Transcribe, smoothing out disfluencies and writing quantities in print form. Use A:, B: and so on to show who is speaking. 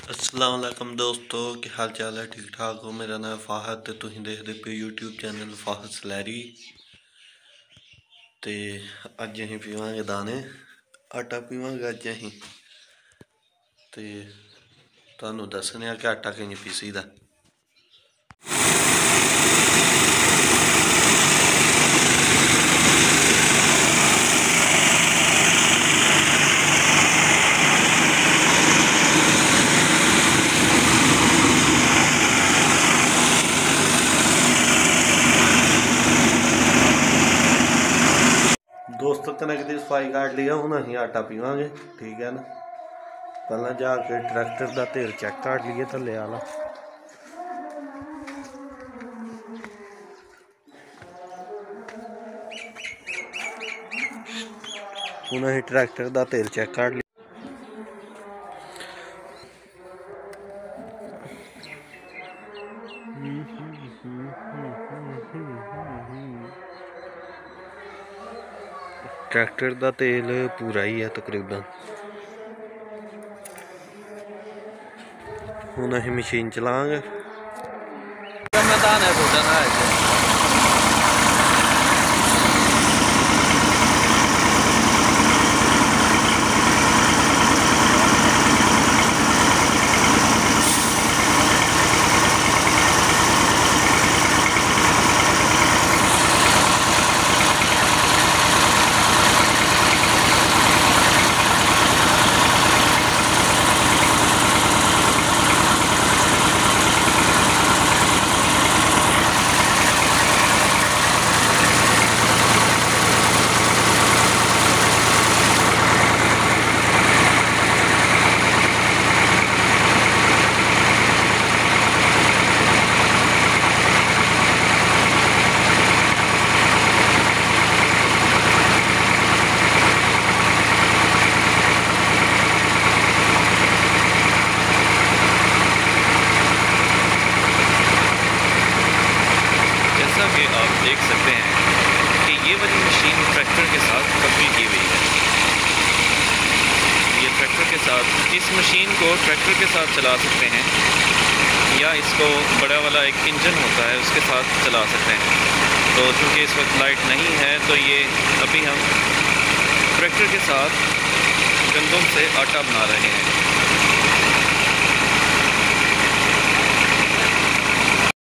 A: अस्सलाम वालेकुम दोस्तों, क्या हाल चाल है? ठीक ठाक हो? मेरा नाम फाहद ते तुसीं देखदे पे यूट्यूब चैनल फाहद सलैरी। ते अज असीं पीवांगे दाने, आटा पीवांगे अज असीं। ते तुहानूं दस्सने कि आटा कि'यां पीसी दा। दोस्तों कनक की सफाई काट लिया, हुण असीं आटा पीवांगे। ठीक है ना, पहला जाके ट्रैक्टर का तेल चैक कर लीए थल्ले आला। हुण असीं ट्रैक्टर का तेल चैक कर लिया। ट्रैक्टर का तेल पूरा ही है तकरीबन। हुण असीं मशीन चलांगे।
B: जैसा कि आप देख सकते हैं कि ये वाली मशीन ट्रैक्टर के साथ कपल की हुई है। ये ट्रैक्टर के साथ, इस मशीन को ट्रैक्टर के साथ चला सकते हैं या इसको बड़ा वाला एक इंजन होता है उसके साथ चला सकते हैं। तो चूँकि इस वक्त लाइट नहीं है तो ये अभी हम ट्रैक्टर के साथ गंदम से आटा बना रहे हैं।